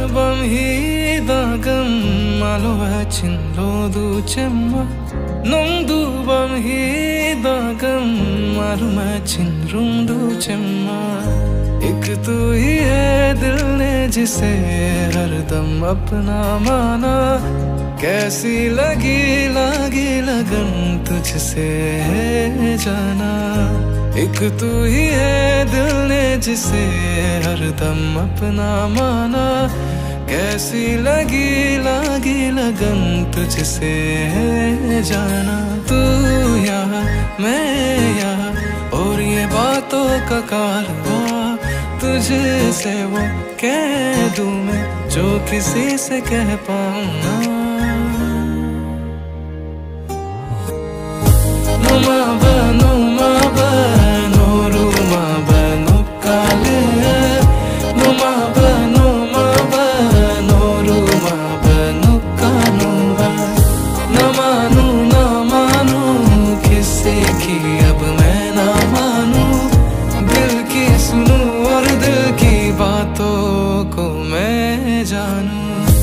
밤히다금 말로와 친로도 잼마 농도 밤히다금 मारूं चिन्रूं चम्मा एक तू ही है दिल ने जिसे हरदम अपना माना कैसी लगी लगन तुझसे है जाना एक तू ही है दिल ने जिसे हरदम अपना माना कैसी लगी लगन तुझसे है जाना तू यहाँ मैं यहाँ और ये बातों का कारवा तुझसे वो कह दूं मैं जो किसी से कह पाऊं ना नुमा बनो रूमा बनो काले नुमा बनो रूमा बनो कानूबा न मानू किसी की अब मैं ना मानू दिल की सुनूं और दिल की बातों को मैं जानूं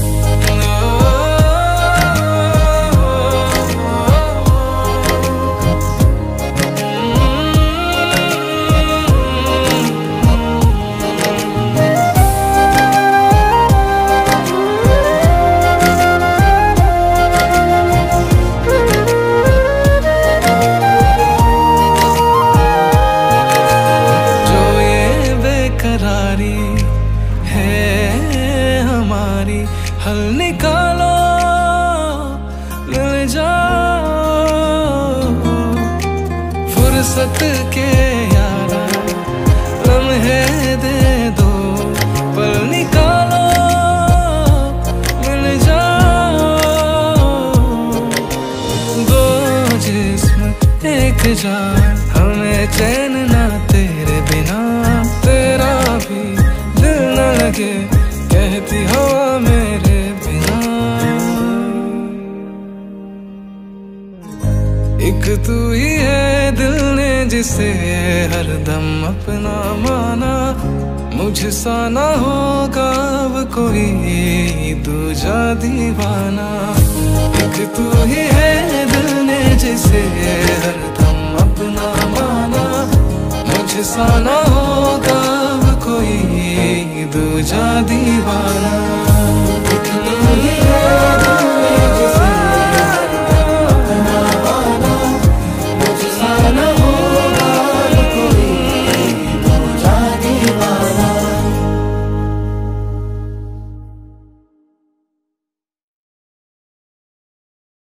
हल निकालो मिल जाओ फुर्सत के यारा लम्हे दे दो पल निकालो मिल जाओ दो जिस्म एक जान हमें चैन ना तेरे बिना तेरा भी दिल न लगे कहती हवा मेरे बिना एक तू ही है दिल ने जिसे हरदम अपना माना मुझसा ना होगा अब कोई दूजा दीवाना एक तू ही है दिल ने जिसे हरदम अपना माना मुझसा ना होगा अब कोई दूजा दीवाना